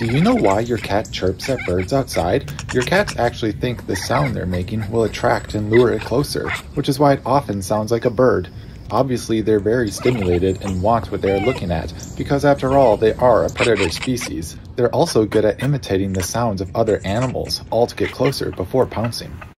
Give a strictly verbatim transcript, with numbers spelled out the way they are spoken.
Do you know why your cat chirps at birds outside? Your cats actually think the sound they're making will attract and lure it closer, which is why it often sounds like a bird. Obviously, they're very stimulated and want what they are looking at, because after all, they are a predator species. They're also good at imitating the sounds of other animals, all to get closer before pouncing.